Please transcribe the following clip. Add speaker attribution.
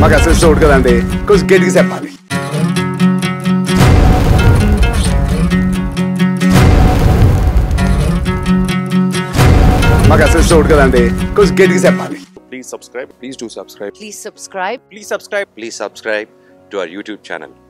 Speaker 1: మాకు అసలు చోటు కదండి కొంచెం గట్టిగా చెప్పాలి మాకు అసలు చోటు కదండి కొంచెం గట్టిగా చెప్పాలి
Speaker 2: Please subscribe. Please do subscribe.
Speaker 3: Please subscribe.
Speaker 2: Please subscribe. Please subscribe to our YouTube channel.